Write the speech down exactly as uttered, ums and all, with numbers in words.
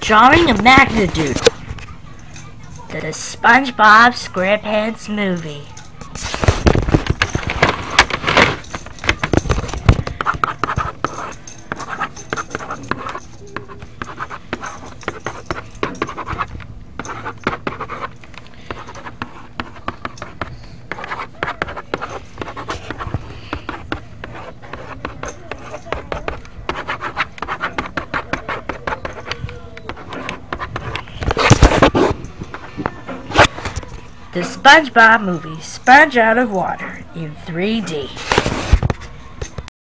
Drawing of Magna Doodle, the SpongeBob SquarePants movie. The SpongeBob movie, Sponge Out of Water, in three D.